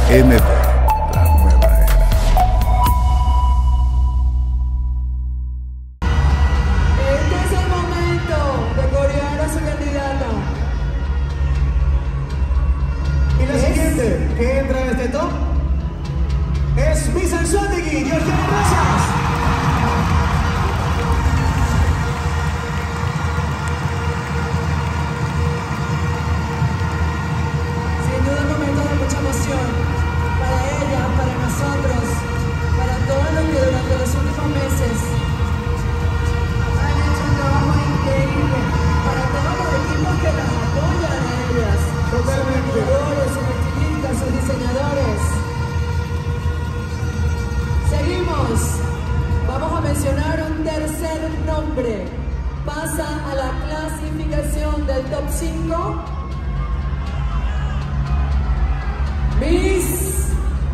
MB, la nueva era. Este es el momento de corear a su candidata. Y la siguiente que entra en este top es Miss Anzuategui. Dios te gracias. Sin duda un momento de mucha emoción para ella, para nosotros, para todos los que durante los últimos meses han hecho un trabajo increíble, para todos los equipos que las apoyan a ellas, Totalmente. sus creadores, sus estilistas, sus diseñadores. Seguimos. Vamos a mencionar un tercer nombre. Pasa a la clasificación del top 5. Miss.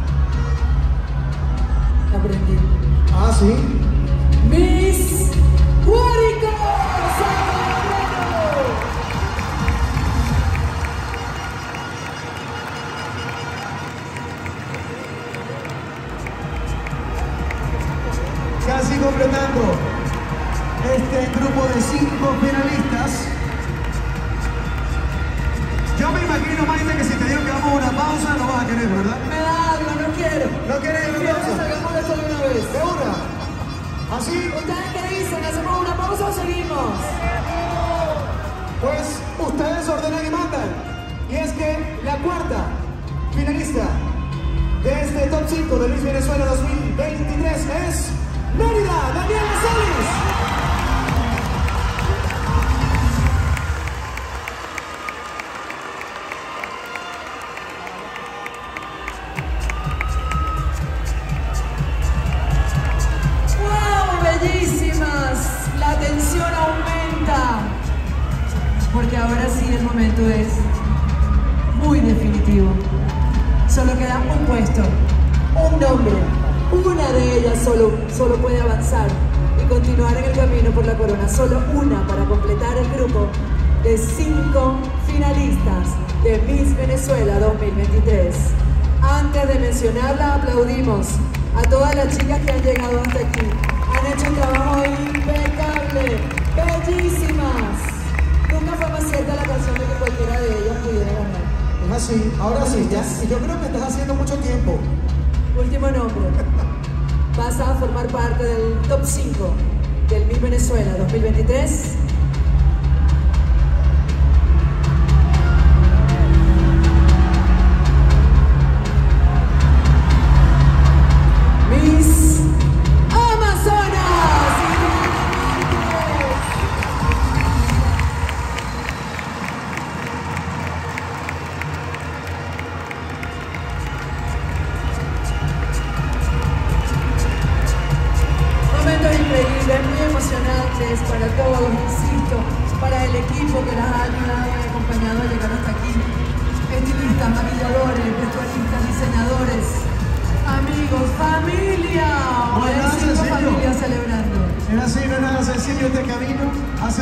Aprendí. Ah, sí. Miss Guárico Sacramento. Casi completando este grupo de 5 finalistas. Yo me imagino, Maite, que si te digo que vamos a una pausa, no vas a querer, ¿verdad? Me da algo, no quiero. ¿No quieres una Quiero que pausa? salgamos de esto de una vez. ¿De una? ¿Así? ¿Ustedes qué dicen? ¿Hacemos una pausa o seguimos? Pues ustedes ordenan y mandan. Y es que la cuarta finalista de este top 5 de Miss Venezuela 2023 es Mérida Daniela Solís. ¡Wow! Bellísimas. La tensión aumenta. Porque ahora sí el momento es muy definitivo. Solo queda un puesto, un nombre. Una de ellas solo puede avanzar y continuar en el camino por la corona. Solo una para completar el grupo de 5 finalistas de Miss Venezuela 2023. Antes de mencionarla, aplaudimos a todas las chicas que han llegado hasta aquí. Han hecho un trabajo impecable, bellísimas. Nunca fue más cierta la canción de que cualquiera de ellas pudiera ganar. Es así, ahora sí, ya. Y yo creo que estás haciendo mucho tiempo. Último nombre. Vas a formar parte del top 5 del Miss Venezuela 2023. Miss Amazonas. Momentos increíbles, muy emocionantes para todos, insisto, para el equipo que las ha ayudado y acompañado a llegar hasta aquí. Estilistas, maquilladores, vestuaristas, diseñadores, amigos, familia. No es nada Hay 5 sencillo. familias celebrando. Es así, no es nada sencillo este camino.